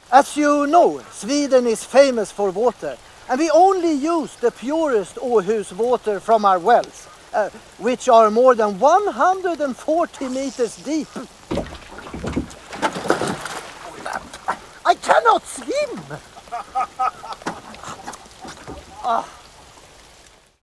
As you know, Sweden is famous for water, and we only use the purest Åhus water from our wells, which are more than 140 meters deep. I cannot swim!